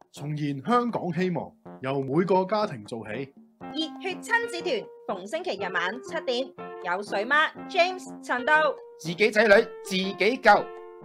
重燃香港希望，由每個家庭做起。 熱血親子團逢星期日晚7點，有水媽 James 陳道， 自己仔女自己救。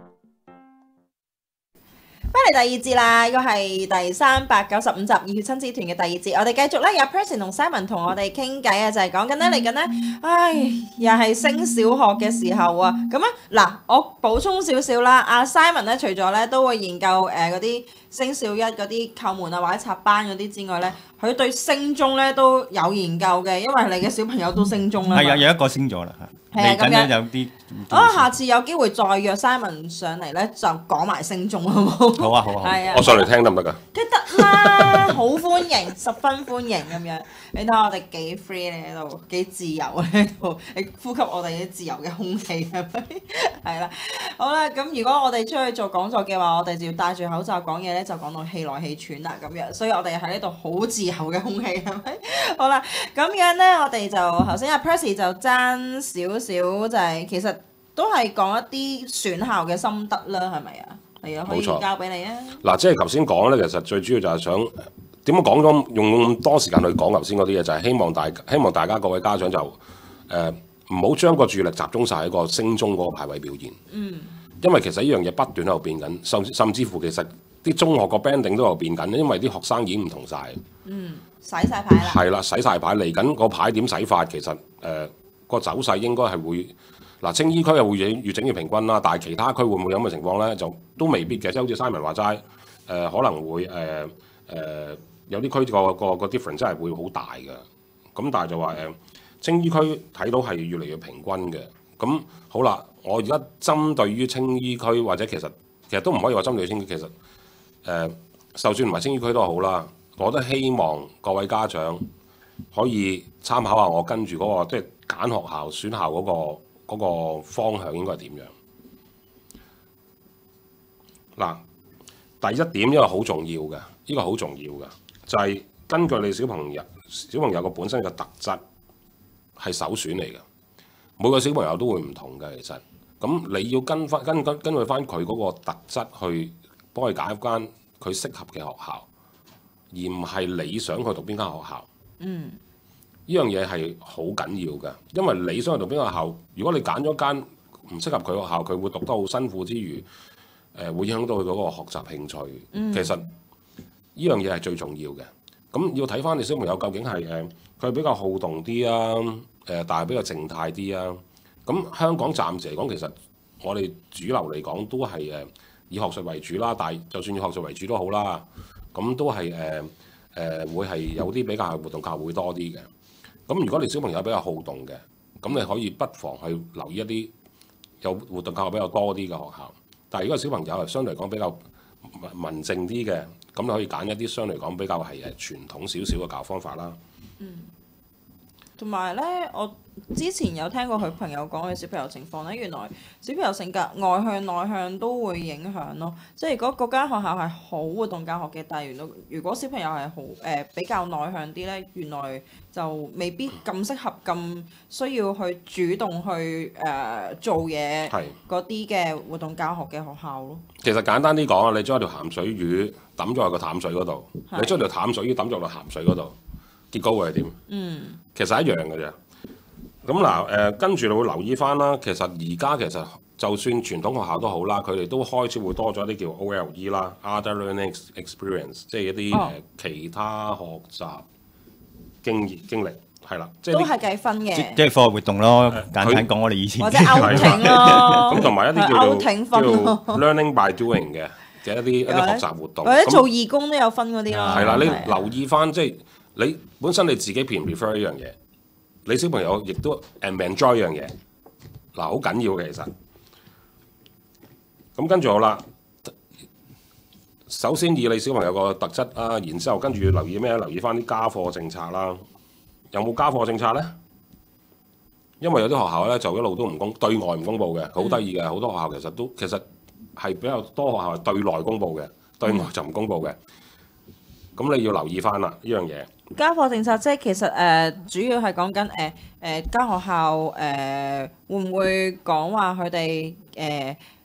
翻嚟第二節啦，呢個係第395集熱血親子團嘅第二節，我哋繼續咧，有 Preston 同 Simon 同我哋傾偈啊，就係講緊咧嚟緊咧，唉，又係升小學嘅時候啊，咁啊嗱，我補充少少啦，阿 Simon 咧除咗咧都會研究嗰啲升小一嗰啲叩門啊或者插班嗰啲之外咧，佢對升中咧都有研究嘅，因為你嘅小朋友都升中啦， 係有一個升咗啦嚇。嚟緊咧有啲， 下次有機會再約 Simon 上嚟咧，就講埋升中好冇？ 好啊好啊， 係啊， 我上嚟聽得唔得㗎？ 梗得啦，好歡迎，十分歡迎咁樣。你睇我哋幾 free 咧喺度，幾自由喺度，你呼吸我哋啲自由嘅空氣係咪？係啦，好啦，咁如果我哋出去做講座嘅話，我哋就要戴住口罩講嘢咧，就講到氣來氣喘啦咁樣。所以我哋喺呢度好自由嘅空氣係咪？好啦，咁樣咧，我哋就頭先阿 Percy 就爭少少，就係其實都係講一啲選校嘅心得啦，係咪啊？係啊，可以交俾你啊。 嗱，即係頭先講咧，其實最主要就係想點樣講咗用咁多時間去講頭先嗰啲嘢，就係希望大家各位家長就唔好將個注意力集中晒喺個升中嗰個排位表現。因為其實呢樣嘢不斷喺度變緊，甚至乎其實啲中學個 banding 都有變緊，因為啲學生已經唔同晒。 洗晒牌啦。 係啦，洗晒牌嚟緊個牌點洗法，其實個走勢應該係會嗱，青衣區又會越整越平均啦，但係其他區會唔會有咁嘅情況咧？就都未必嘅，即係好似 Simon 話齋，可能會有啲區個 difference 真係會好大嘅。咁但係就話青衣區睇到係越嚟越平均嘅。咁好啦，我而家針對於青衣區或者其實都唔可以話針對青衣區，其實就算唔係青衣區都好啦，我都希望各位家長可以參考下我跟住嗰個即係揀學校選校嗰個方向應該係點樣？嗱，第一點因為好重要嘅，呢個好重要嘅就係根據你小朋友個本身嘅特質係首選嚟嘅。每個小朋友都會唔同嘅，其實咁你要根據翻佢嗰個特質去幫佢揀一間佢適合嘅學校，而唔係你想佢讀邊間學校。呢樣嘢係好緊要嘅，因為你想去讀邊個學校，如果你揀咗間唔適合佢學校，佢會讀得好辛苦之餘，會影響到佢嗰個學習興趣。其實呢樣嘢係最重要嘅。咁要睇翻你小朋友究竟係佢係比較好動啲啊，但係比較靜態啲啊。咁香港暫時嚟講，其實我哋主流嚟講都係以學術為主啦。但係就算以學術為主都好啦，咁都係會係有啲比較係活動教學會多啲嘅。咁如果你小朋友比較好動嘅，咁你可以不妨去留意一啲有活動教學比較多啲嘅學校。但係如果小朋友係相對嚟講比較文靜啲嘅，咁你可以揀一啲相對嚟講比較係傳統少少嘅教學方法啦。 同埋咧，我之前有聽過佢朋友講嘅小朋友情況咧，原來小朋友性格外向內向都會影響咯。即係如果嗰間學校係好活動教學嘅，但係如果小朋友係好比較內向啲咧，原來就未必咁適合咁需要去主動去做嘢嗰啲嘅活動教學嘅學校咯。 其實簡單啲講啊，你將一條鹹水魚抌咗喺個淡水嗰度，你將條淡水魚抌咗落鹹水嗰度，結果會係點？其實一樣嘅啫。咁嗱跟住你會留意翻啦。其實而家其實就算傳統學校都好啦，佢哋都開始會多咗一啲叫 OLE 啦 （Other Learning Experience），即係一啲其他學習經歷係啦，即係都係計分嘅， 即係課外活動咯。簡單講，我哋以前或者 outing 咯， 咁同埋一啲叫做 learning by doing 嘅一啲學習活動， 或者做義工都有分嗰啲咯。 係啦，你留意翻即係。你本身你自己 prefer 呢樣嘢，你小朋友亦都 enjoy 呢樣嘢，嗱好緊要嘅其實。咁跟住好啦，首先以你小朋友個特質啊，然之後跟住要留意咩？留意翻啲家課政策啦。有冇家課政策咧？因為有啲學校咧就一路都對外唔公佈嘅，好得意嘅。好多學校其實係比較多學校係對內公佈嘅，對外就唔公佈嘅。咁你要留意翻啦呢樣嘢。 家課政策即係其實主要係講緊間學校會唔會講話佢哋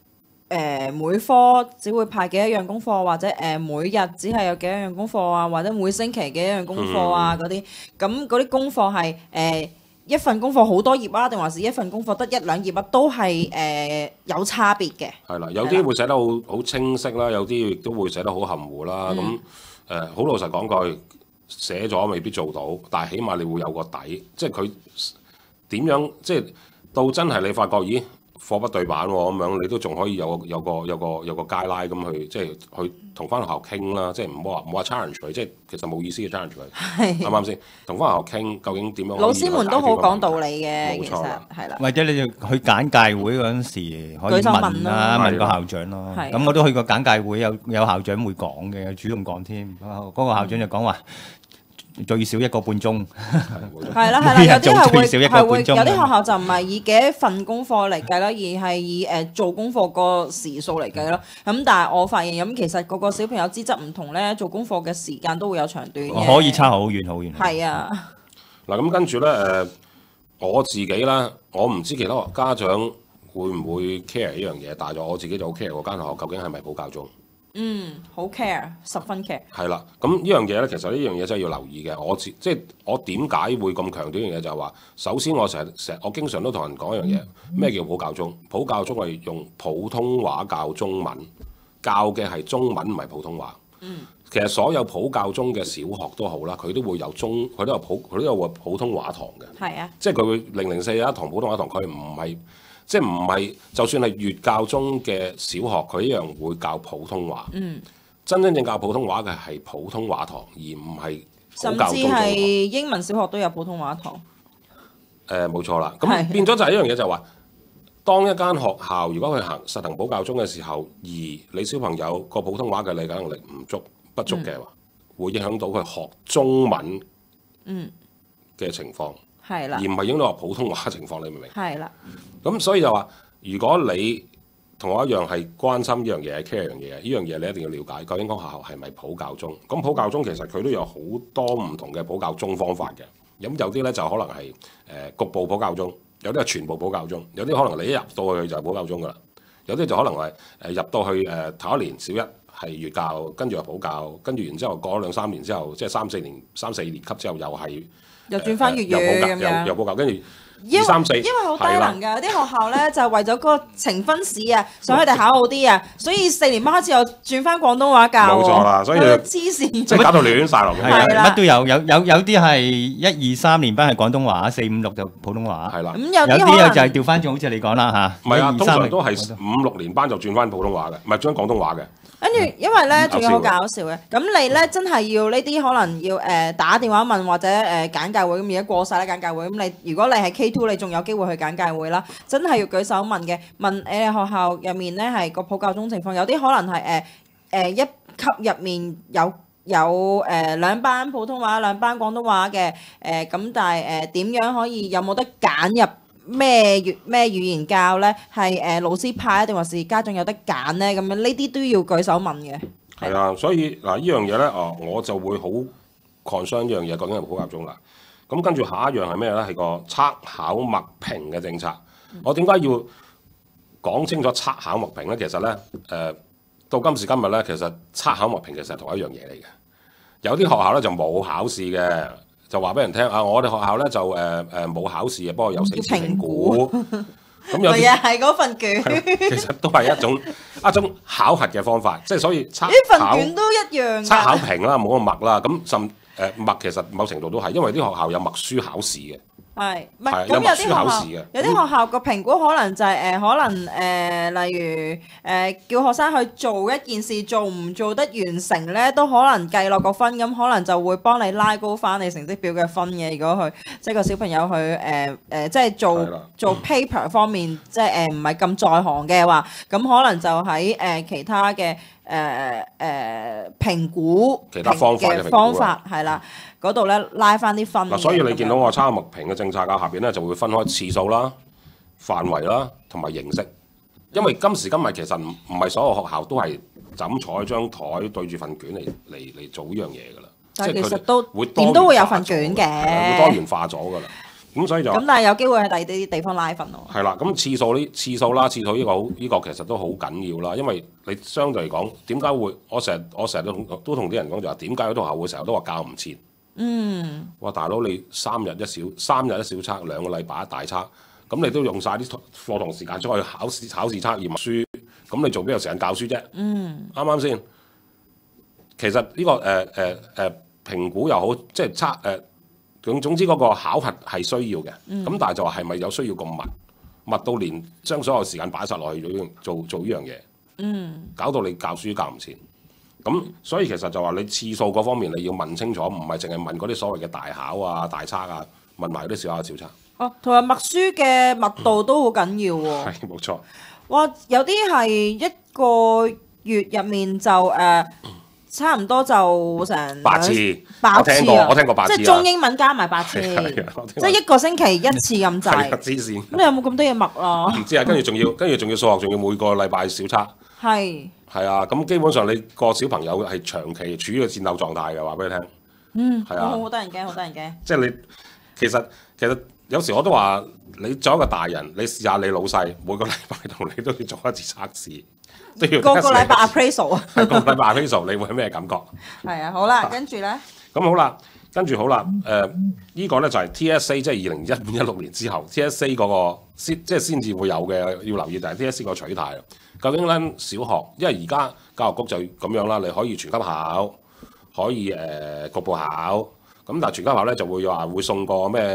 每科只會派幾多樣功課，或者每日只係有幾多樣功課啊，或者每星期幾多樣功課啊嗰啲，咁嗰啲功課係一份功課好多頁啊，定還是一份功課得一兩頁啊，都係有差別嘅。 係啦，有啲會寫得好清晰啦，有啲亦都會寫得好含糊啦。咁好老實講句，寫咗未必做到，但係起碼你會有個底，即係佢點樣，即係到真係你發覺，咦？貨不對版喎，咁樣你都仲可以有個街拉咁去，即係去同翻學校傾啦，即係唔好話 challenge 佢，即係其實冇意思嘅 challenge 佢，啱唔啱先？同翻學校傾究竟點樣？ 老師們都好講道理嘅，其實冇錯啦， 係啦。 或者你就去簡介會嗰陣時可以問啦，問個校長咯。咁我都去過簡介會，有校長會講嘅，主動講添。嗰個校長就講話。最少1個半鐘， 係啦，有啲係會有啲學校就唔係以幾多份功課嚟計啦，而係以做功課個時數嚟計咯。咁但係我發現咁其實個個小朋友資質唔同咧，做功課嘅時間都會有長短嘅， 可以差好遠好遠。 係啊。 嗱咁跟住咧我自己咧，我唔知其他家長會唔會 care 呢樣嘢，但係我自己就好 care 嗰間學校究竟係咪普教中。 好 care，十分 care。 係啦，咁呢樣嘢咧，其實呢樣嘢真係要留意嘅。即係我點解會咁強調呢樣嘢，就係話，首先我我經常都同人講一樣嘢，咩叫普教中？普教中係用普通話教中文，教嘅係中文，唔係普通話。其實所有普教中嘅小學都好啦，佢都會有佢都有普通話堂嘅。係啊，即係佢會004有一堂普通話堂，佢唔係。即係唔係，就算係粵教中嘅小學，佢一樣會教普通話。真正教普通話嘅係普通話堂，而唔係普教中。甚至係英文小學都有普通話堂。 冇錯啦。咁變咗就係一樣嘢，就係話，當一間學校如果佢實行普教中嘅時候，而你小朋友個普通話嘅理解能力不足嘅話，會影響到佢學中文嘅情況。 係啦， 而唔係影響到話普通話情況，你明唔明？ 係啦。 咁所以就話，如果你同我一樣係關心呢樣嘢、care 呢樣嘢，呢樣嘢你一定要了解，究竟間學校係咪普教中？咁普教中其實佢都有好多唔同嘅普教中方法嘅。咁有啲咧就可能係局部普教中，有啲係全部普教中，有啲可能你一入到去就係普教中噶啦，有啲就可能係入到去頭一年小一係粵教，跟住又普教，跟住然之後過咗2-3年之後，即係3、4年級之後又係。 又轉翻粵語咁樣， 又補教，跟住 2、3、4，因為好低能㗎，有啲學校咧就為咗嗰個呈分試啊，想佢哋考好啲啊，所以4年班開始又轉翻廣東話教喎。冇錯啦，所以黐線， 即係搞到亂晒落去。 係啦，乜都有啲係1、2、3年班係廣東話，4、5、6就普通話。係啦， 咁有啲就係調翻轉，好似你講啦嚇。 唔係啊，通常都係5、6年班就轉翻普通話嘅，唔係轉廣東話嘅。 跟住，因為咧仲有好搞笑嘅，咁你咧真係要呢啲可能要打電話問或者簡介會咁，而家過晒啦簡介會，咁你如果你係 K2，你仲有機會去簡介會啦，真係要舉手問嘅，問你哋學校入面咧係個普教中情況，有啲可能係一級入面有2班普通話2班廣東話嘅咁，但係點樣可以有冇得揀入？咩語言教咧？係老師派定還是家長有得揀咧？咁樣呢啲都要舉手問嘅。 係啊，所以嗱呢樣嘢咧，我就會好 concern 呢樣嘢究竟係普教中啦。咁跟住下一樣係咩咧？係個測考默評嘅政策。我點解要講清楚測考默評咧？其實咧到今時今日咧，其實測考默評其實係同一樣嘢嚟嘅。有啲學校咧就冇考試嘅。就話俾人聽啊！我哋學校咧就冇考試嘅，不過有4次評估。咁有啲係嗰份卷， 其實都係一種考核嘅方法，即係所以測呢份卷都一樣。 測考評啦，冇咁默啦。咁默其實某程度都係，因為啲學校有默書考試嘅。係，唔係咁有啲學校個評估可能就係可能例如叫學生去做一件事，做唔做得完成咧，都可能計落個分，咁可能就會幫你拉高翻你成績表嘅分嘅。如果佢即係個小朋友去即係做 paper 方面，即係唔係咁在行嘅話，咁可能就喺其他嘅評估其他方法係啦。嗰度咧拉翻啲分。嗱， 所以你見到我測默評嘅政策啊，下邊咧就會分開次數啦、範圍啦同埋形式。因為今時今日其實唔係所有學校都係就咁坐喺張台對住份卷嚟做呢樣嘢㗎啦。 但係其實都點都會有份卷嘅， 會多元化咗㗎啦。 咁所以就咁，但係有機會喺第二啲地方拉分咯。 係啦，咁次數呢個呢個其實都好緊要啦，因為你相對嚟講，點解會我成日都同啲人講就話點解有啲學校會成日都話教唔切？哇大佬你3日一小測，2個禮拜一大測，咁你都用晒啲課堂時間出去考試測驗書，咁你做邊有時間教書啫？啱啱先？其實呢個評估又好，即係總之嗰個考核係需要嘅，咁但係就話係咪有需要咁密到連將所有時間擺晒落去做呢樣嘢，搞到你教書教唔切。咁所以其實就話你次數嗰方面你要問清楚，唔係淨係問嗰啲所謂嘅大考啊、大測啊，問埋嗰啲小考小測。 哦，同埋默書嘅密度都好緊要喎。 係冇錯。 哇，有啲係一個月入面就差唔多就成 8次， 我聽過8次， 即係中英文加埋8次，即係一個星期1次咁滯。 黐線。 咁你有冇咁多嘢默啊？ 唔知啊，跟住仲要數學，仲要每個禮拜小測。係啊，咁基本上你個小朋友係長期處於個戰鬥狀態嘅，話俾你聽。係啊。 好得人驚，好得人驚。 即係你其實有時我都話，你做一個大人，你試下你老細每個禮拜同你都要做一次測試。 個禮拜 appraisal 啊， 個禮拜 appraisal 你會係咩感覺？ 係啊，好啦，跟住咧， 咁好啦，呢個咧就係 TSA， 即係2015-16年之後 TSA 嗰個先至會有嘅，要留意就係 TSA 個取態。究竟咧小學，因為而家教育局就咁樣啦，你可以全級考，可以局部考，咁但係全級考咧就會話會送個咩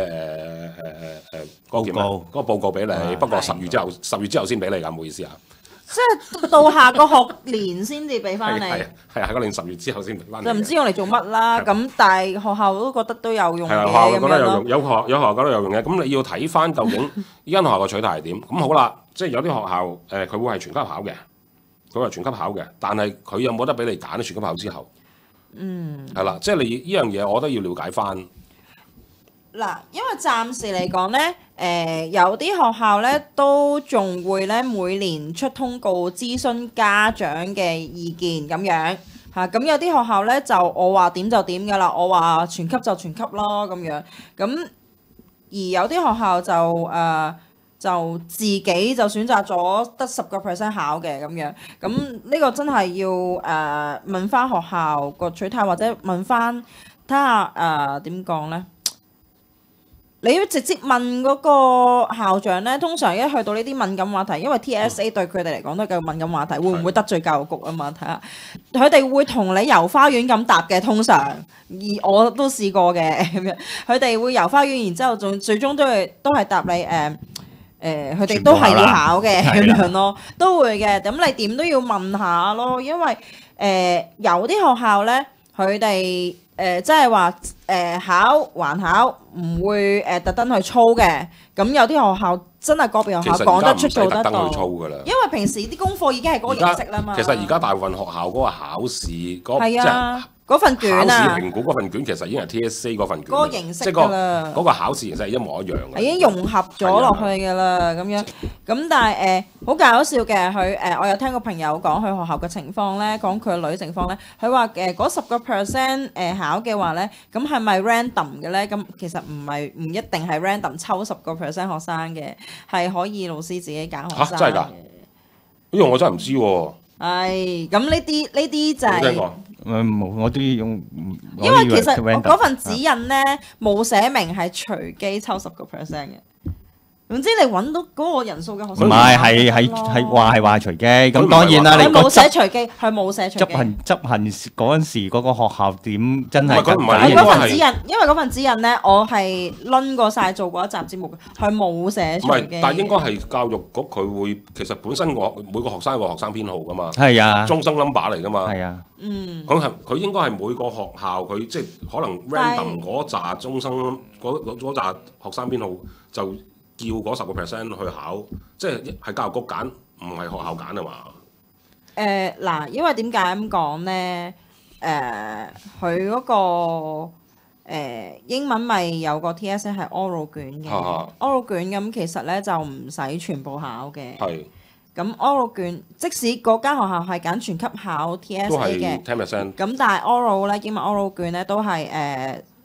嗰個報告俾你，不過10月之後先俾你㗎，唔好意思啊。 即係到下個學年先至俾翻你， 係下個年10月之後先俾翻你。 就唔知用嚟做乜啦。咁但係學校都覺得都有用嘅， 學校覺得有用，有學校覺得有用嘅。咁你要睇翻究竟依間學校嘅取態係點？咁好啦，即係有啲學校佢會係全級考嘅，佢係全級考嘅，但係佢有冇得俾你揀全級考之後？係啦，即係你呢樣嘢，我都要了解翻。 嗱，因為暫時嚟講咧，有啲學校咧都仲會咧每年出通告諮詢家長嘅意見咁樣嚇，咁有啲學校咧就我話點就點㗎啦，我話全級就全級咯咁樣，咁而有啲學校就自己就選擇咗得10% 考嘅咁樣，咁呢個真係要問翻學校個取態，或者問翻睇下點講咧？你要直接問嗰個校長咧，通常一去到呢啲敏感話題，因為 TSA 對佢哋嚟講都係個敏感話題，會唔會得罪教育局啊嘛？睇下佢哋會同你遊花園咁答嘅，通常而我都試過嘅咁樣，佢哋會遊花園，然之後仲最終都係答你佢哋都係要考嘅咁樣咯，都會嘅。咁你點都要問下咯，因為有啲學校咧，佢哋即係話考還考，唔會特登去操嘅。咁有啲學校真係個別學校講得出做得到，因為平時啲功課已經係嗰個形式啦嘛。 其實而家大部分學校嗰個考試嗰份卷啊， 考試評估嗰份卷其實已經係 TSA 嗰份卷， 嗰個形式㗎啦。 嗰個考試形式係一模一樣嘅， 已經融合咗落去㗎啦，咁樣。咁但係好搞笑嘅，佢我有聽個朋友講佢學校嘅情況咧，講佢個女情況咧，佢話嗰10% 考嘅話咧，咁係咪 random 嘅咧？咁其實唔一定係 random 抽10% 學生嘅，係可以老師自己揀學生。 真係㗎？呢個我真係唔知喎。 係，咁呢啲就係。 冇，我都要用。 因為其實我嗰份指引咧冇寫明係隨機抽10% 嘅。總之你揾到嗰個人數嘅學生， 唔係係話隨機。咁當然啦，你冇寫隨機，佢冇寫隨機。 執行嗰陣時嗰個學校點真係唔係嗰份指引，因為嗰份指引咧，我係攆過晒做過一集節目嘅，佢冇寫隨機。 但係應該係教育局佢會其實本身每個學生有個學生編號㗎嘛， 係啊， 終生 number 嚟㗎嘛， 係啊， 佢應該係每個學校佢即係可能 random 嗰紮終生嗰紮學生編號就。叫嗰10% 去考，即係教育局揀，唔係學校揀啊嘛。 嗱，因為點解咁講咧？佢嗰個英文咪有個 TSA 係 oral 卷嘅，oral 卷咁其實咧就唔使全部考嘅。係。咁 oral 卷，即使嗰間學校係揀全級考 TSA 嘅， 都係10%。 咁但係 oral 咧，英文 oral 卷咧都係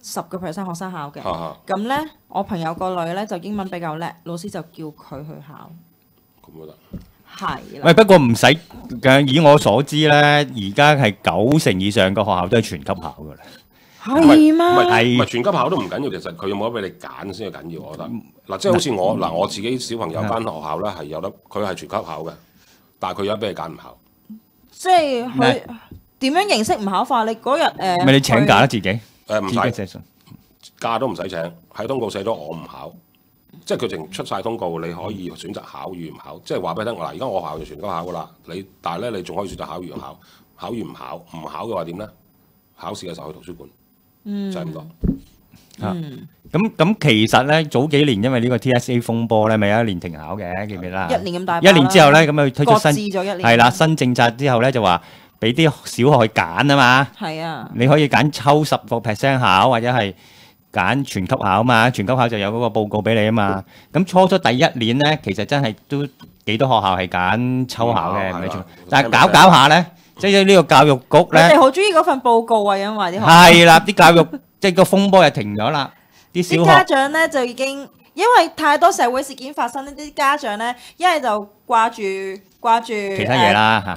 10% 學生考嘅。 啊咁咧，我朋友個女咧就英文比較叻，老師就叫佢去考。 咁都得。 係啦。 喂，不過唔使嘅，以我所知咧，而家係90%以上嘅學校都係全級考㗎啦。 係咩？ 係唔係全級考都唔緊要，其實佢有冇得俾你揀先係緊要，我覺得。嗱，即係好似我自己小朋友間學校咧係有得，佢係全級考嘅，但係佢有得俾你揀唔考。 即係佢點樣形式唔考法？你嗰日咪你請假啦自己？ 唔使自己假都唔使請，喺通告寫咗我唔考，即係佢淨出晒通告，你可以選擇考與唔考，即係話俾你聽。嗱，而家我學校就全級考噶啦，但係咧你仲可以選擇考與唔考，考與唔考，唔考嘅話點咧？考試嘅時候去圖書館。就係咁多。 咁其實咧早幾年因為呢個 TSA 風波咧，咪有一年停考嘅，記唔記得？ 一年咁大， 一年之後咧，咁佢推出新擱置咗一年。 係啦，新政策之後咧就話俾啲小學去揀啊嘛。 係啊。 你可以揀抽10% 考，或者係揀全級考嘛。全級考就有嗰個報告俾你啊嘛。咁初第一年咧，其實真係都幾多學校係揀抽考嘅，唔係全。但係搞下咧。即係呢個教育局咧， 你哋好中意嗰份報告啊，因為啲學校係啦，啲教育即係個風波又停咗啦，啲小學家長咧就已經因為太多社會事件發生，呢啲家長咧一係就掛住其他嘢啦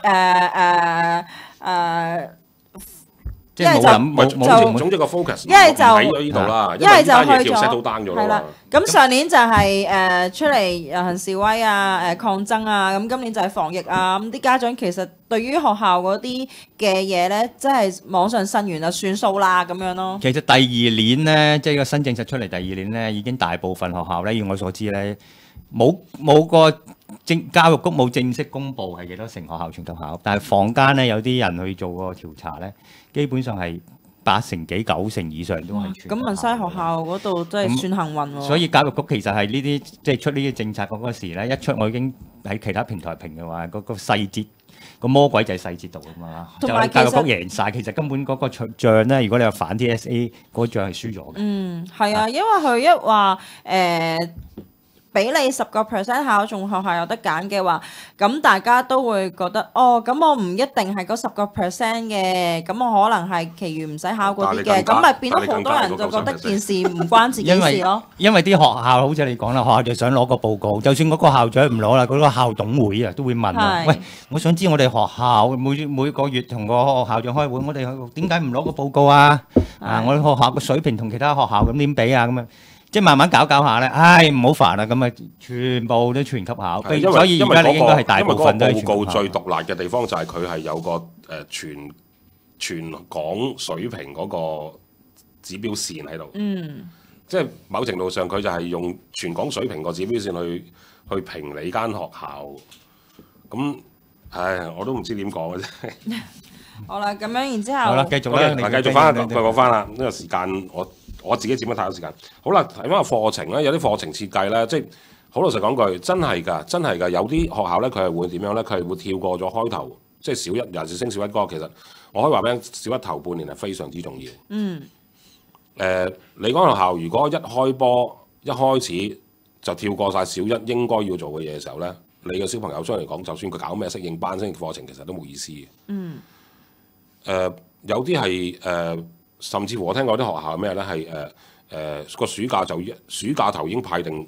嚇，即係總之個 focus 一係就喺咗呢度啦， 一係就去咗 settle down 咗係啦。咁上年就係出嚟遊行示威啊，抗爭啊，咁今年就係防疫啊。咁啲家長其實對於學校嗰啲嘅嘢咧，即係網上申完就算數啦咁樣咯。 其實第二年咧，即係個新政策出嚟第二年咧，已經大部分學校咧，以我所知咧，冇個教育局冇正式公佈係幾多成學校全級考，但係坊間咧有啲人去做個調查咧，基本上係80幾90%以上都係全級考。 咁文西學校嗰度真係算幸運喎。 所以教育局其實係呢啲即係出呢啲政策嗰時咧，一出我已經喺其他平台評嘅話，嗰個細節個魔鬼就係細節度啊嘛。就係教育局贏晒，其實根本嗰個仗咧，如果你話反 TSA 嗰個仗係輸咗嘅。 係啊，因為佢一話俾你10% 考中學校有得揀嘅話，咁大家都會覺得哦，咁我唔一定係嗰10% 嘅，咁我可能係其餘唔使考嗰啲嘅，咁咪變咗好多人就覺得件事唔關自己事咯。 因為啲學校好似你講啦，學校就想攞個報告，就算嗰個校長唔攞啦，嗰個校董會啊都會問啊，喂，我想知我哋學校每個月同個校長開會，我哋點解唔攞個報告啊？我哋學校個水平同其他學校咁點比啊？咁樣。即係慢慢搞下咧，唉唔好煩啦，咁啊全部都全級考，所以而家你應該係大部分都係全級考。 報告最獨立嘅地方就係佢係有個全港水平嗰個指標線喺度。即係某程度上佢就係用全港水平個指標線去評你間學校。咁唉，我都唔知點講嘅啫。 好啦，咁樣然之後， 好啦，繼續啦， 繼續翻講翻啦。呢個時間我自己佔咗太多時間。好啦，睇翻個課程咧，有啲課程設計咧，即係好老實講句，真係㗎，有啲學校咧，佢係會點樣咧？佢係會跳過咗開頭，即係小一，尤其是升小一嗰個，其實我可以話俾你聽，小一頭半年係非常之重要。你嗰個學校如果一開波一開始就跳過晒小一應該要做嘅嘢嘅時候咧，你嘅小朋友相對嚟講，就算佢搞咩適應班、適應課程，其實都冇意思嘅。有啲係甚至乎我聽過啲學校咩咧係個暑假頭已經派定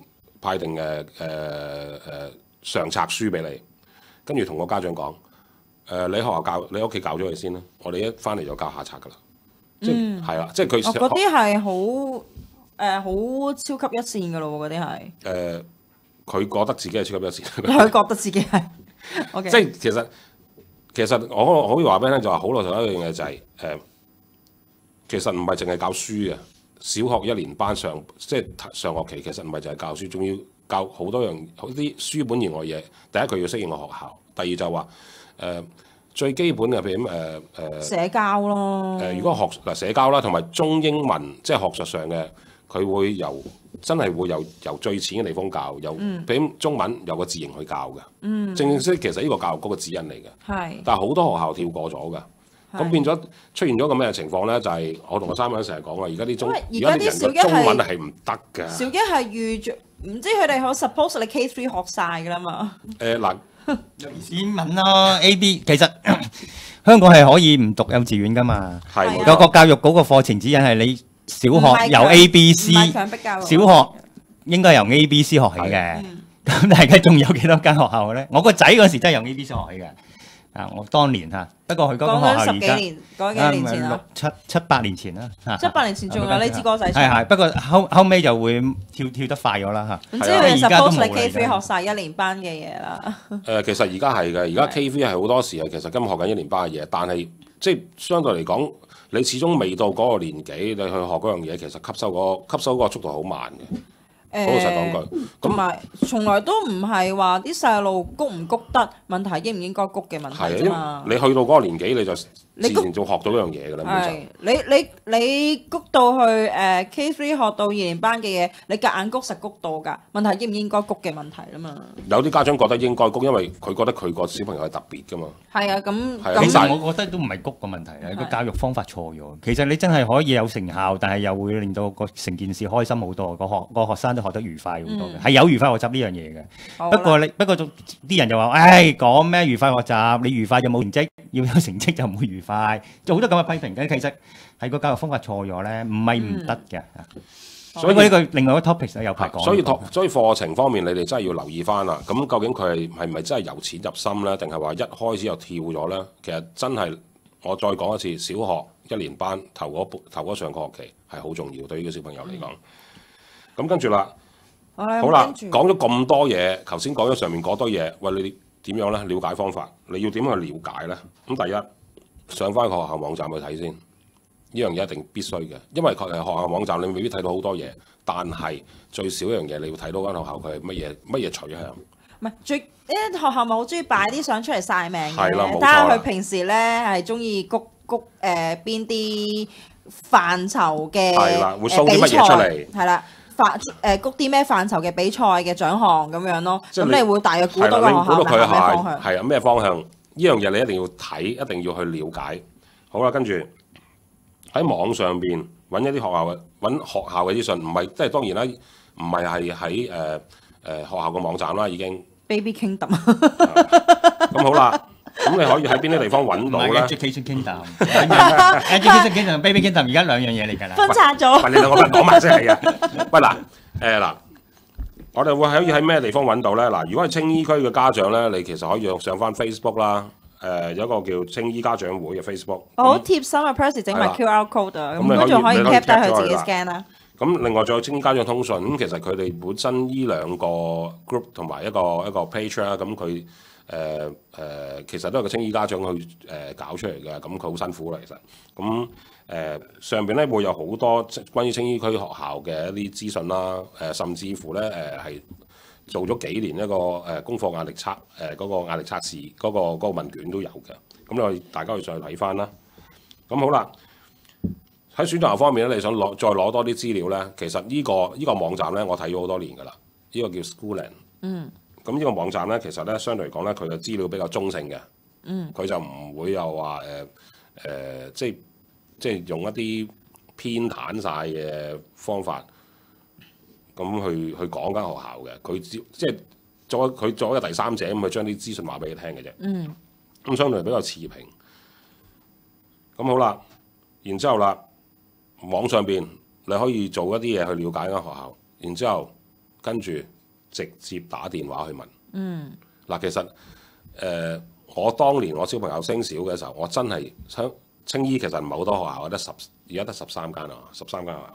上冊書俾你，跟住同個家長講你學校你屋企教咗佢先啦，我哋一翻嚟就教下冊噶啦，即係啦，即係佢嗰啲係好超級一線噶咯喎，嗰啲係佢覺得自己係超級一線， 佢覺得自己係，okay。 即係其實我可以話俾你聽，就係好老實一樣嘢就係其實唔係淨係教書嘅，小學1年班即係上學期，其實唔係淨係教書，仲要教好多啲書本以外嘢。第一佢要適應個學校，第二就話最基本嘅譬如社交咯。 如果社交啦，同埋中英文即係學術上嘅，佢會真係會由最淺嘅地方教，譬如中文由個字形去教嘅。正式其實呢個教育局嘅指引嚟嘅。 係。但係好多學校跳過咗㗎。咁變咗出現咗個咩情況咧？就係我同個三文成日講啦，而家啲人嘅中文係唔得㗎。 小一係預咗，唔知佢哋好 suppose 你 K3 學晒㗎啦嘛。 嗱， 英文咯 A、B， 其實香港係可以唔讀幼稚園㗎嘛。 係。 個教育局個課程指引係你小學由 A、B、C， 唔係強迫教育。 小學應該由 A、B、C 學起嘅。咁大家仲有幾多間學校咧？我個仔嗰時真係由 A、B、C 學起嘅。我當年嚇，不過佢嗰間學校而家講幾年前啦 ，7、8年前啦。 7、8年前仲有呢支歌仔。 係，不過後尾就會跳得快咗啦嚇。 唔知佢 suppose 你 K3 學晒1年班嘅嘢啦。 其實而家係嘅，而家 K3 係好多時係其實今日學緊1年班嘅嘢，但係即係相對嚟講，你始終未到嗰個年紀，你去學嗰樣嘢，其實吸收嗰個速度好慢嘅。好老實講句， 同埋從來都唔係話啲細路谷唔谷得問題，應唔應該谷嘅問題啫嘛。 你去到嗰個年紀，你就自然就學到一樣嘢㗎啦。 你谷到去K3 學到2年班嘅嘢，你夾硬谷實谷到㗎。問題應唔應該谷嘅問題啦嘛。 有啲家長覺得應該谷，因為佢覺得佢個小朋友係特別㗎嘛。 係啊，咁其實我覺得都唔係谷個問題，係個教育方法錯咗。其實你真係可以有成效，但係又會令到個成件事開心好多，個學生都學得愉快好多嘅，係有愉快學習呢樣嘢嘅。不過啲人就話，講咩愉快學習？你愉快就冇成績，要有成績就唔會愉快，就好多咁嘅批評嘅。其實係個教育方法錯咗咧，唔係唔得嘅。所以呢個另外一個 topic 有排講。 所以課程方面，你哋真係要留意翻啦。咁究竟佢係咪真係由淺入深咧，定係話一開始就跳咗咧？其實真係我再講一次，小學1年班頭嗰上個學期係好重要，對於個小朋友嚟講。咁跟住啦。好啦，講咗咁多嘢，頭先講咗上面嗰堆嘢，喂，你點樣咧？了解方法，你要點樣去了解咧？咁第一，上翻個學校網站去睇先，呢樣嘢一定必須嘅，因為佢係學校網站，你未必睇到好多嘢，但係最少一樣嘢，你要睇到間學校佢係乜嘢取向。唔係啲學校咪好中意擺啲相出嚟曬命嘅， 睇下佢平時咧係中意谷邊啲範疇嘅會 show 啲乜嘢出嚟， 係啦。谷啲咩範疇嘅比賽嘅獎項咁樣咯，咁你會大約估到個學校係咩方向？ 係啊，咩方向？呢樣嘢你一定要睇，一定要去了解。好啦，跟住喺網上邊揾一啲學校嘅資訊，唔係即係當然啦，唔係喺學校嘅網站啦，已經。 Baby Kingdom。 咁好啦。咁你可以喺邊啲地方揾到咧 ？Education Kingdom，Education Kingdom 同 Baby Kingdom 而家兩樣嘢嚟㗎啦。 分拆咗。 喂，你兩個講埋先係啊。喂嗱，我哋會可以喺咩地方揾到咧？嗱，如果係青衣區嘅家長咧，你其實可以上翻 Facebook 啦。有一個叫青衣家長會嘅 Facebook。 好貼心啊 Percy 整埋 QR code 啊，咁佢仲可以 cap 低佢自己 scan 啦。 咁另外仲有青衣家長通訊，咁其實佢哋本身呢兩個 group 同埋一個 page 啦，咁佢。其實都係個青衣家長去搞出嚟嘅，咁佢好辛苦啦，其實咁上邊咧會有好多關於青衣區學校嘅一啲資訊啦，甚至乎咧係做咗幾年一個功課壓力測嗰個壓力測試嗰個問卷都有嘅，咁你大家可以上去睇翻啦。咁好啦，喺選擇方面咧，你想再攞多啲資料咧，其實呢個網站咧，我睇咗好多年㗎啦，呢個叫 Schooling。咁呢個網站咧，其實咧相對嚟講咧，佢嘅資料比較中性嘅。佢就唔會又話即係用一啲偏袒晒嘅方法咁去講間學校嘅。佢即係作為一個第三者咁去將啲資訊話俾你聽嘅啫。咁相對比較持平。咁好啦，然之後啦，網上邊你可以做一啲嘢去了解間學校，然之後跟住。直接打電話去問。嗱，其實我當年我小朋友升小嘅時候，我真係青衣其實唔係好多學校，而家得13間啊，13間學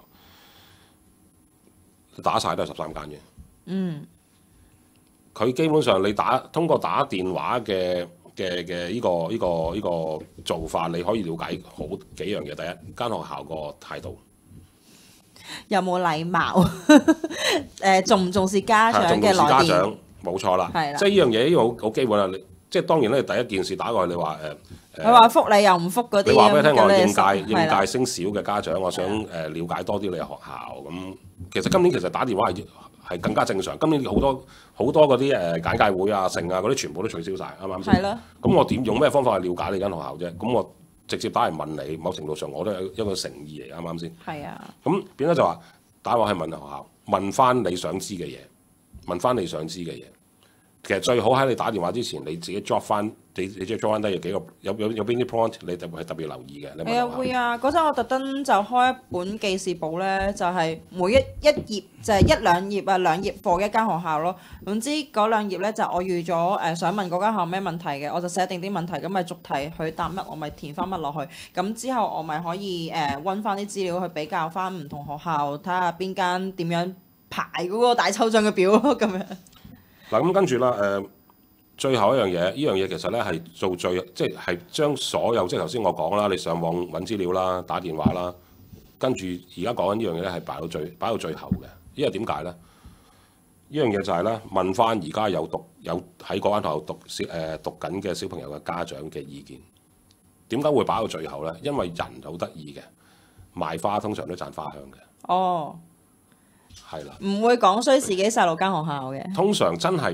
校，打晒都係13間嘅。佢基本上你通過打電話嘅呢個做法，你可以了解好幾樣嘢。第一，間學校個態度。 有冇禮貌？重唔重視家長嘅來電？ 冇錯啦，即係呢樣嘢呢個好基本啦。即係當然咧，第一件事打過去，你話佢話覆你又唔覆嗰啲。 你話俾佢聽，我應屆升小嘅家長，我想了解多啲你嘅學校。咁其實今年其實打電話係更加正常。今年好多嗰啲簡介會啊、成啊嗰啲全部都取消晒，啱唔啱先？係咯。咁我點用咩方法去了解你間學校啫？咁我直接打嚟問你，某程度上我都係一個誠意嚟，啱唔啱先？係啊。咁變咗就話打電話係問學校，問翻你想知嘅嘢，問翻你想知嘅嘢。 其實最好喺你打電話之前，你自己 drop 翻，你自己 drop 翻低有幾個有邊啲 point 你係特別留意嘅。 係啊，會啊！嗰陣我特登就開一本記事簿咧，就係、是、每一頁就係一兩頁啊，兩頁課一間學校咯。總之嗰兩頁咧就我預咗想問嗰間學校咩問題嘅，我就寫定啲問題，咁咪逐題佢答乜，我咪填翻乜落去。咁之後我咪可以溫翻啲資料去比較翻唔同學校，睇下邊間點樣排嗰個大抽獎嘅表咯，咁樣。 嗱咁跟住啦，最後一樣嘢，呢樣嘢其實咧係做即係將所有即係頭先我講啦，你上網揾資料啦、打電話啦，跟住而家講緊呢樣嘢咧係擺到最後嘅。因為點解咧？呢樣嘢就係咧問翻而家有喺嗰間學校讀緊嘅小朋友嘅家長嘅意見。點解會擺到最後咧？因為人好得意嘅，賣花通常都賺花香嘅。 哦。 係啦， 唔會講衰自己細路間學校嘅。 通常真係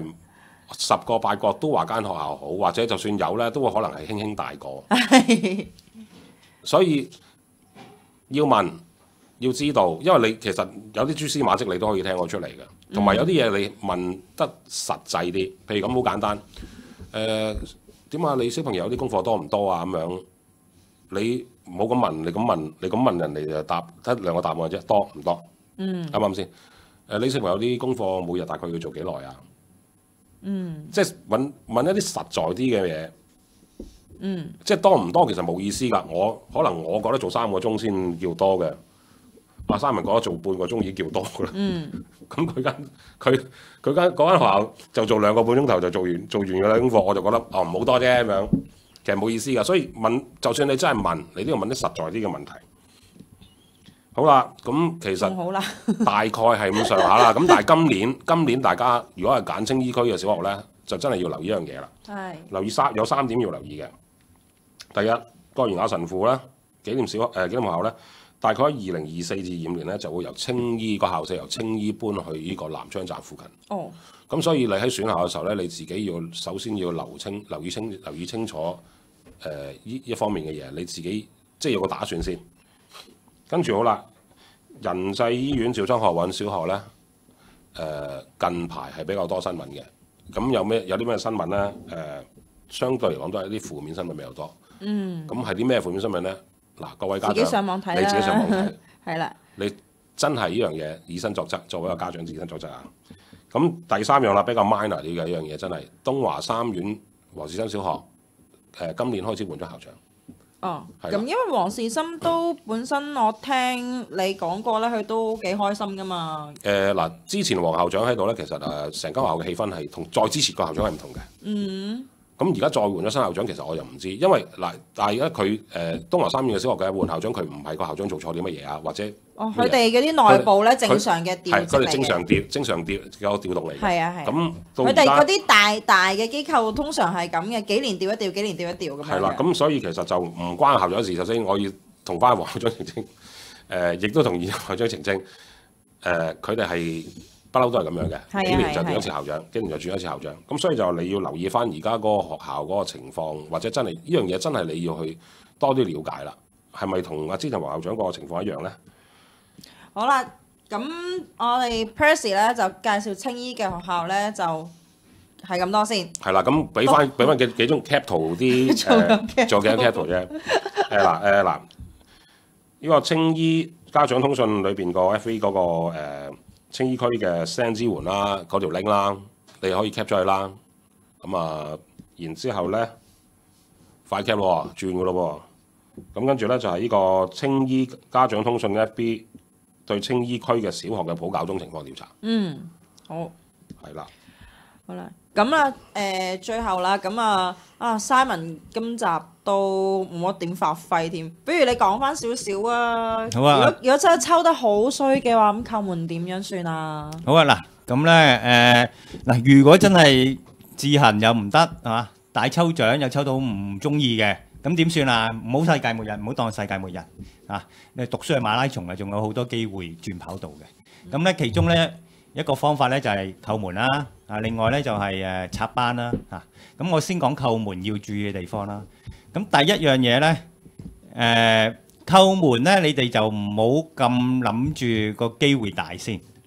10個8個都話間學校好，或者就算有咧，都會可能係輕輕大過。所以要問要知道，因為你其實有啲蛛絲馬跡你都可以聽我出嚟嘅，同埋有啲嘢你問得實際啲。譬如咁好簡單，點解你小朋友啲功課多唔多啊？咁樣你唔好咁問，你咁問人哋就答得兩個答案啫，多唔多？啱唔啱先？你小朋友啲功課每日大概要做幾耐啊？即係問一啲實在啲嘅嘢。即係多唔多其實冇意思㗎。可能我覺得做3個鐘先叫多嘅，阿三文覺得做半個鐘已經叫多㗎啦。咁佢間嗰間學校就做2個半鐘頭就做完㗎啦功課，我就覺得唔好多啫咁樣，其實冇意思㗎。所以就算你真係問，你都要問啲實在啲嘅問題。好啦，咁其實大概係咁上下啦。咁但係今年大家如果係揀青衣區嘅小學咧，就真係要留意一樣嘢啦。係。留意有3點要留意嘅。第一，葛源雅神父咧，紀念學校咧，大概喺2024至25年咧就會由青衣個校舍由青衣搬去呢個南昌站附近。哦。咁所以你喺選校嘅時候咧，你自己首先要留意清楚呢一方面嘅嘢，你自己即係有個打算先。跟住好啦，仁濟醫院趙莊學韻小學咧，近排係比較多新聞嘅。咁有啲咩新聞咧？相對嚟講都係啲負面新聞比較多。咁係啲咩負面新聞咧？嗱，各位家長， 自己上網睇啦。 你自己上網睇。 係啦。 你真係呢樣嘢以身作則，作為一個家長以身作則啊！咁第3樣啦，比較 minor 啲嘅一樣嘢，真係東華三院黃士心小學，今年開始換咗校長。 哦，咁因為黃士心都本身我聽你講過咧，佢都幾開心噶嘛。 嗱，之前黃校長喺度咧，其實成間學校嘅氣氛係同再之前個校長係唔同嘅。咁而家再換咗新校長，其實我又唔知，因為嗱，但係而家佢東華三院嘅小學嘅換校長，佢唔係個校長做錯啲乜嘢啊，或者佢哋嗰啲內部咧正常嘅調職嚟嘅。 佢哋正常調動嚟嘅。係啊係。咁佢哋嗰啲大嘅機構通常係咁嘅，幾年調一調，幾年調一調咁樣。 係啦，咁所以其實就唔關校長事。首先我要同翻黃校長澄清，亦都同現校長澄清，佢哋係。不嬲都係咁樣嘅，幾年就轉一次校長，幾年就轉一次校長。咁所以就你要留意翻而家嗰個學校嗰個情況，或者真係呢樣嘢真係你要去多啲了解啦。係咪同阿之前黃校長嗰個情況一樣咧？ 好啦，咁我哋 Percy 咧就介紹青衣嘅學校咧，就係咁多先。係啦，咁俾翻幾張 cap 圖啲做幾張 cap 圖啫。嗱，呢個青衣家長通訊裏邊個 F3 嗰個青衣區嘅 SEN 支援啦，嗰條 link 啦，你可以 cap 咗佢啦。咁然之後咧，快 cap 咯，轉嘅咯喎。咁跟住咧就係呢個青衣家長通訊 FB 對青衣區嘅小學嘅普教中情況調查。好。係啦。好啦，咁最後啦，咁Simon 今集都冇乜點發揮添，不如你講翻少少啊。好啊。如果真係抽得好衰嘅話，咁叩門點樣算啊？好啊，嗱，咁咧如果真係自行又唔得係嘛，大抽獎又抽到唔中意嘅，咁點算啊？唔好世界末日，唔好當世界末日啊！你讀書係馬拉松啊，仲有好多機會轉跑道嘅。咁咧其中咧一個方法咧就係叩門啦，另外咧就係插班啦嚇。咁我先講叩門要注意嘅地方啦。咁第一樣嘢咧，叩門咧你哋就唔好咁諗住個機會大先。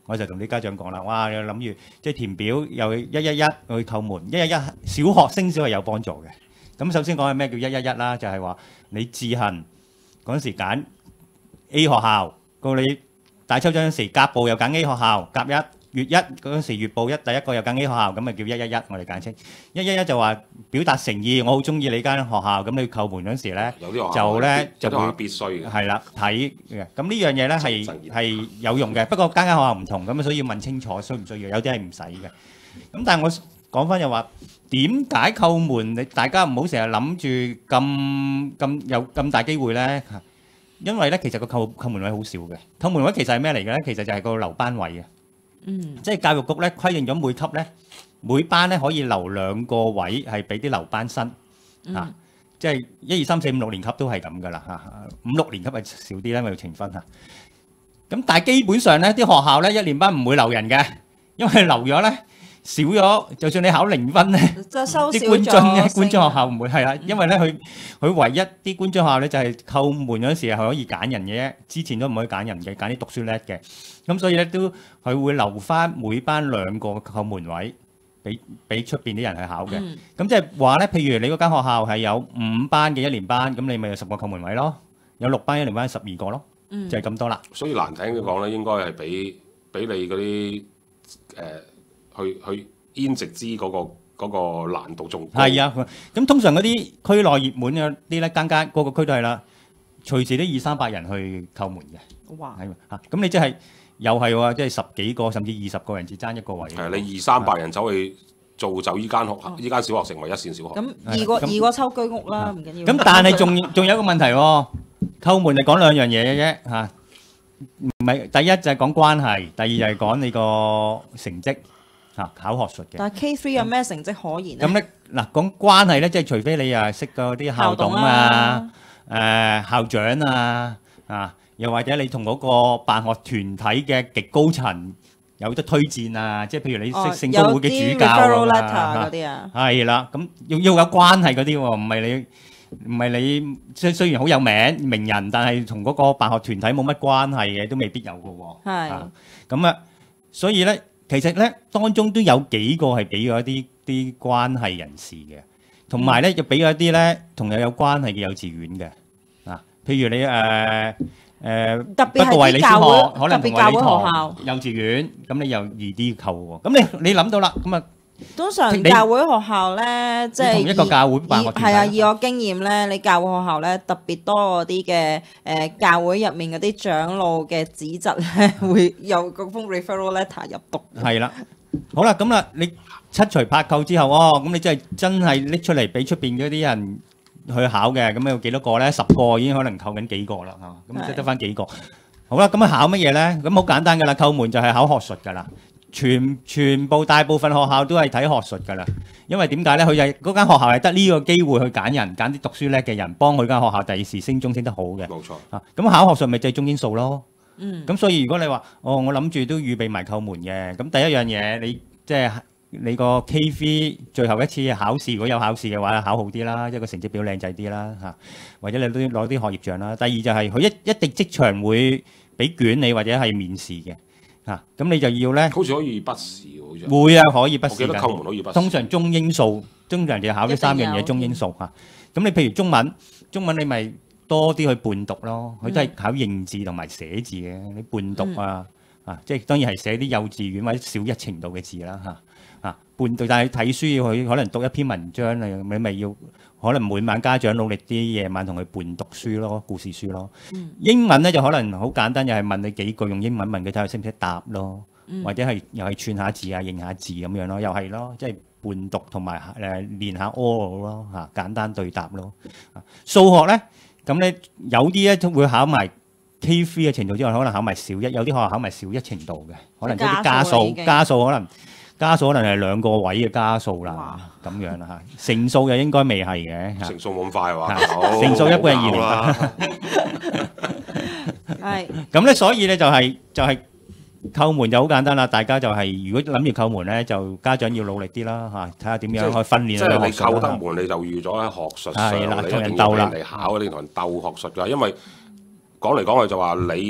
我就同啲家長講啦，哇！你諗住即係填表又111去叩門，111小學升小係有幫助嘅。咁首先講係咩叫111啦，就係話你自行嗰陣時揀 A 學校，到你大抽獎嗰時甲部又揀 A 學校，甲一月一嗰陣時月部第一個又揀 A 學校，咁咪叫111，我哋簡稱111就話表達誠意，我好中意你間學校，咁你叩門嗰時咧就會必須嘅， 係啦睇嘅。咁呢樣嘢咧係有用嘅，不過間學校唔同，咁所以要問清楚需唔需要，有啲係唔使嘅。咁但係我講翻又話點解叩門？你大家唔好成日諗住咁有咁大機會咧，因為咧其實個叩門位好少嘅。叩門位其實係咩嚟嘅咧？其實就係個留班位嘅。即係教育局咧規定咗每級咧每班咧可以留2個位係俾啲留班生嚇，即係1、2、3、4、5、6年級都係咁噶啦嚇，5、6年級係少啲咧，因為要呈分嚇。咁但係基本上咧啲學校咧1年班唔會留人嘅，因為留咗咧少咗，就算你考0分咧，啲官津學校唔會係啦，因為咧佢唯一啲官津學校咧就係叩門嗰時係可以揀人嘅啫，之前都唔可以揀人嘅，揀啲讀書叻嘅。咁所以咧都佢會留翻每班2個叩門位俾出邊啲人去考嘅。咁即係話咧，譬如你嗰間學校係有5班嘅1年班，咁你咪有10個叩門位咯；有6班1年班12個咯，就係咁多啦。 所以難聽啲講咧，應該係俾你嗰啲去編直資嗰個難度仲高。 係啊，咁通常嗰啲區內熱門嗰啲咧，間個個區都係啦，隨時都200-300人去叩門嘅。 哇！ 係啊，咁你即係。又係喎，即係10幾個甚至20個人只爭1個位。 係你200-300人走去造就依間學校，依間小學成為一線小學。 咁二個抽居屋啦，唔緊要。 咁但係仲有一個問題喎，叩門係講2樣嘢嘅啫嚇，唔係第一就係講關係，第二就係講你個成績嚇考學術嘅。 但係 K3 有咩成績可言咧？ 咁咧嗱講關係咧，即係除非你識嗰啲校董啊、校長啊。又或者你同嗰個辦學團體嘅極高層有得推薦啊，即係譬如你識聖公會嘅主教啊，係啦，咁要有關係嗰啲喎，唔係你雖然好有名人，但係同嗰個辦學團體冇乜關係嘅，都未必有嘅喎。係咁啊，所以咧，其實咧當中都有幾個係俾咗啲關係人士嘅，同埋咧就俾咗啲咧同有關係嘅幼稚園嘅啊，譬如你特別係啲教會，可能特別教會學校、 幼稚園，咁你又易啲扣喎。咁你諗到啦，咁啊， 通常教會學校咧，即係同一個教會辦學團體。 係啊，以我經驗咧，你教會學校咧特別多嗰啲嘅教會入面嗰啲長老嘅子侄咧，會有嗰封 referral letter 入讀。 係啦，好啦，咁啦，你七除八扣之後，咁你真係拎出嚟俾出邊嗰啲人去考嘅，咁有幾多個咧？10個已經可能扣緊幾個啦，咁即係得翻幾個。好啦，咁考乜嘢咧？咁好簡單噶啦，叩門就係考學術噶啦。全部大部分學校都係睇學術噶啦，因為點解咧？佢就嗰間學校係得呢個機會去揀人，揀啲讀書叻嘅人，幫佢間學校第二時升中升得好嘅。 冇錯。 咁考學術咪就係中英數咯。咁所以如果你話，我諗住都預備埋叩門嘅，咁第一樣嘢你即係。你個 K3 最後一次考試，如果有考試嘅話，考好啲啦，一個成績表靚仔啲啦嚇，或者你都攞啲學業獎啦。第二就係佢一定即場會俾卷你或者係面試嘅嚇，咁你就要咧。好似可以筆試好似。會啊，可以筆試㗎。我記得叩門可以筆試。通常中英數，通常就考呢3樣嘢，中英數嚇。咁你譬如中文你咪多啲去伴讀咯，佢都係考認字同埋寫字嘅，你伴讀即係當然係寫啲幼稚園或者小一程度嘅字啦嚇。伴讀，但係睇書要佢可能讀一篇文章，你咪要可能每晚家長努力啲，夜晚同佢伴讀書咯，故事書咯。英文咧就可能好簡單，又係問你幾句用英文問佢睇下識唔識答咯，或者係又係串下字啊、認下字咁樣咯，又係咯，即係伴讀同埋練下 oral 咯嚇，簡單對答咯。數學咧咁咧有啲咧都會考埋 K3 嘅程度之外，可能考埋小一，有啲學校考埋小一程度嘅，可能即係啲加數可能。加數可能係2個位嘅加數啦，咁樣啦嚇。乘數又應該未係嘅。乘數冇咁快喎。乘數一般係2年級。係。咁咧，所以咧就係叩門就好簡單啦。大家就係如果諗住叩門咧，就家長要努力啲啦嚇，睇下點樣去訓練。即係你叩得門，你就預咗喺學術上，你一定要俾人哋考，你同人鬥學術㗎。因為講嚟講去就話你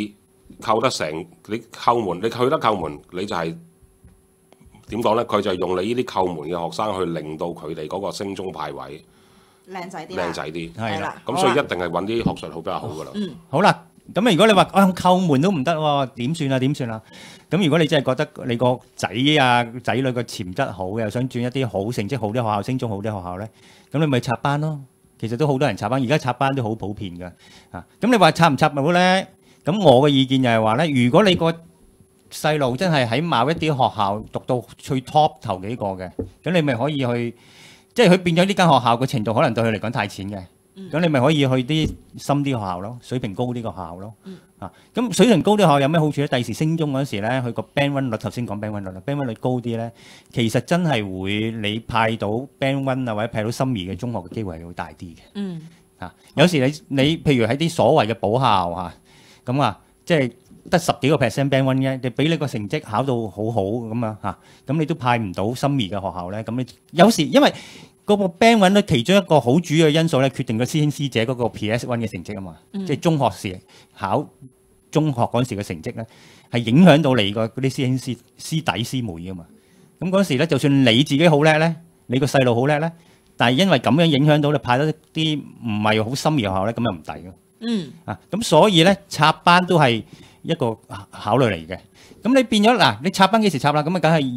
扣得成，你扣門，你去得扣門，你就係點講呢？佢就係用你呢啲扣門嘅學生去令到佢哋嗰個升中派位靚仔啲， 靚仔啲， 係啦。 咁所以一定係揾啲學術好比較好噶啦。 好啦，咁如果你話扣門都唔得喎，點算啊？點算啊？咁如果你真係覺得你個仔啊仔女個潛質好，又想轉一啲好成績好啲學校，升中好啲學校咧，咁你咪插班咯。其實都好多人插班，而家插班都好普遍㗎。咁你話插唔插到咧？咁我嘅意見就係話咧，如果你個細路真係喺某一啲學校讀到最 top 頭幾個嘅，咁你咪可以去，即係佢變咗呢間學校嘅程度可能對佢嚟講太淺嘅，咁你咪可以去啲深啲學校咯，水平高啲嘅學校咯。咁水平高啲學校有咩好處咧？第時升中嗰時咧，佢個 band one 率頭先講 band one 率啦，band one 率高啲咧，其實真係會你派到 band one 啊或者派到心儀嘅中學嘅機會係會大啲嘅。有時你譬如喺啲所謂嘅補校咁即係得10幾個 percent band one 嘅，你俾你個成績考到好好咁咁你都派唔到心儀嘅學校咧。咁你有時因為嗰個 band one 咧，其中一個好主要嘅因素咧，決定個師兄師姐嗰個 PS1 嘅成績啊嘛，即係中學時考中學嗰陣時嘅成績咧，係影響到你個嗰啲師兄師弟師妹啊嘛。咁嗰時咧，就算你自己好叻咧，你個細路好叻咧，但係因為咁樣影響到你派得啲唔係好心儀嘅學校咧，咁又唔抵嘅。咁所以咧插班都係一個考慮嚟嘅。咁你變咗嗱，你插班幾時插啦？咁梗係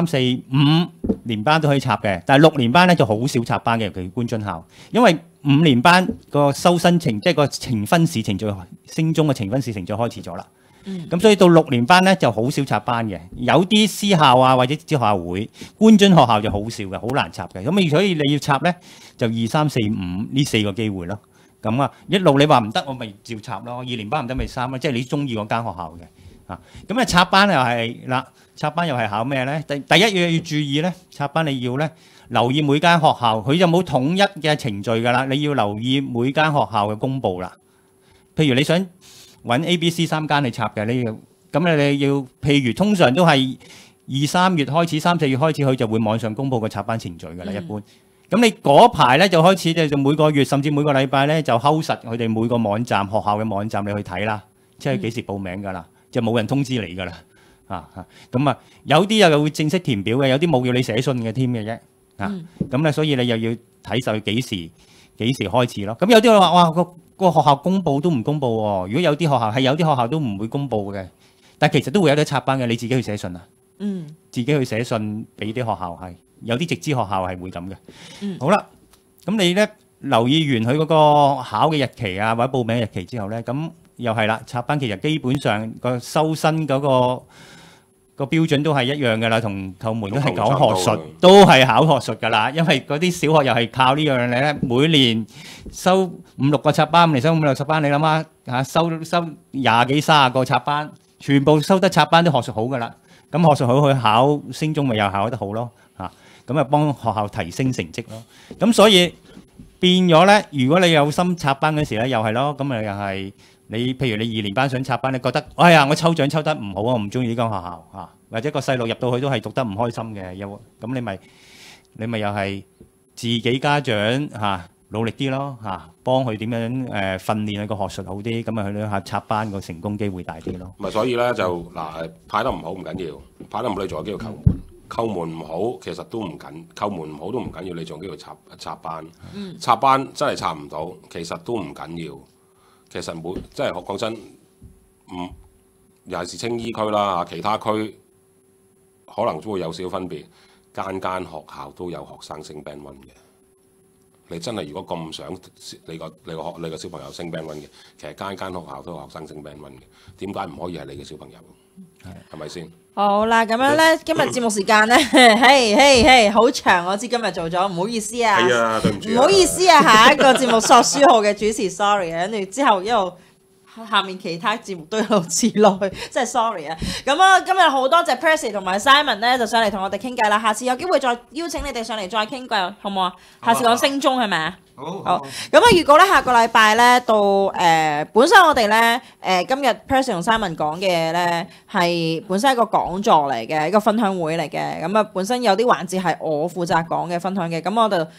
2、3、4、5年班都可以插嘅，但係6年班咧就好少插班嘅，尤其官津校，因為5年班個收生程即係個呈分試程序，升中嘅呈分試程序開始咗啦。咁所以到6年班咧就好少插班嘅，有啲私校啊或者啲學校會，官津學校就好少嘅，好難插嘅。咁所以你要插咧就2、3、4、5呢4個機會咯。咁一路你話唔得，我咪照插咯。2年班唔得咪3咯，即係你中意嗰間學校嘅。咁插班又係啦，插班又係考咩咧？第一樣要注意咧，插班你要咧留意每間學校，佢就冇統一嘅程序㗎啦。你要留意每間學校嘅公佈啦。譬如你想揾 A、B、C 3間去插嘅，你要譬如通常都係2、3月開始，3、4月開始，佢就會網上公佈個插班程序㗎啦。一般咁你嗰排咧就開始就每個月甚至每個禮拜咧就睺實佢哋每個網站學校嘅網站你去睇啦，即係幾時報名㗎啦。就冇人通知你㗎啦，咁有啲又會正式填表嘅，有啲冇要你寫信嘅添嘅啫，咁咧所以你又要睇實佢幾時開始咯。咁有啲話哇個學校公佈都唔公佈喎，如果有啲學校都唔會公佈嘅，但係其實都會有得插班嘅，你自己去寫信啊，自己去寫信俾啲學校係，有啲直資學校係會咁嘅。好啦，咁你咧留意完佢嗰個考嘅日期啊或者報名日期之後咧，咁又係啦，插班其實基本上個收生嗰個標準都係一樣㗎啦，同扣門都係講學術，都係考學術㗎啦。因為嗰啲小學又係靠呢樣嘢咧，每年收5、6個插班，嚟收5、6插班，你諗下收20幾30個插班，全部收得插班都學術好㗎啦。咁學術好去考升中咪又考得好咯，咁幫學校提升成績咯。咁所以變咗咧，如果你有心插班嗰時咧，又係咯，咁又係。譬如你2年班想插班，你覺得哎呀我抽獎抽得唔好啊，我唔中意呢間學校或者個細路入到去都係讀得唔開心嘅，咁你咪又係自己家長努力啲咯幫佢點樣訓練佢個學術好啲，咁去下插班個成功機會大啲咯。 咪所以咧就派得唔好唔緊要，派得唔好你仲有機會扣門，扣門唔好其實都唔緊，扣門唔好都唔緊要，你仲有機會插班，插班真係插唔到，其實都唔緊要。其實即係講真，尤其是青衣區啦，其他區可能都會有少少分別。間學校都有學生升 Band 1嘅。你真係如果咁想你個小朋友升 Band 1嘅，其實間學校都有學生升 Band 1嘅。點解唔可以係你嘅小朋友？係咪先？ 好啦，咁樣咧，今日節目時間咧，嘿，好長，我知今日做咗，唔好意思啊。 係啊，對唔住。 唔好意思啊，下一個節目索書號嘅主持 sorry 啊，跟住之後一路下面其他節目都一路遲落去，真係 sorry 啊。咁啊，今日好多謝 Percy 同埋 Simon 咧，就上嚟同我哋傾偈啦。下次有機會再邀請你哋上嚟再傾偈，好唔好啊？下次講升中係咪啊？好，咁啊，預告咧，下個禮拜咧到本身我哋咧今日 Percy 同 Simon 講嘅嘢咧係本身係一個講座嚟嘅，一個分享會嚟嘅。咁啊，本身有啲環節係我負責講嘅分享嘅，咁我就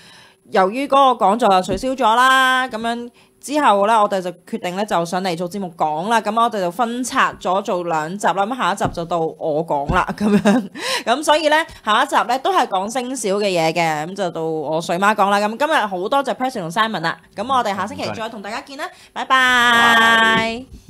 由於嗰個講座又取消咗啦，咁樣之後咧，我哋就決定咧就上嚟做節目講啦。咁我哋就分拆咗做2集啦。咁下一集就到我講啦，咁樣。咁所以咧，下一集咧都係講星小嘅嘢嘅，咁就到我水媽講啦。咁今日好多謝 Preston 同 Simon 啦。咁我哋下星期再同大家見啦，拜拜。